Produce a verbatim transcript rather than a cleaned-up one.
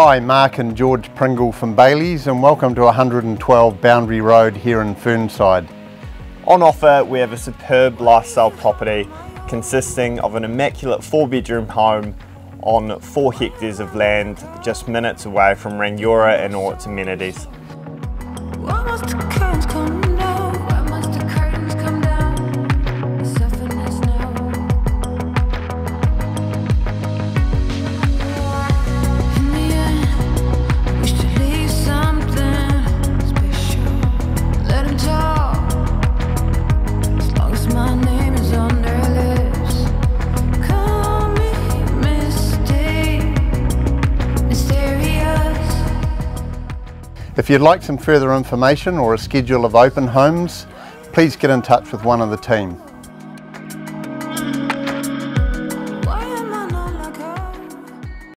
Hi, Mark and George Pringle from Bailey's, and welcome to one hundred twelve Boundary Road here in Fernside. On offer, we have a superb lifestyle property consisting of an immaculate four bedroom home on four hectares of land just minutes away from Rangiora and all its amenities. If you'd like some further information or a schedule of open homes, please get in touch with one of the team.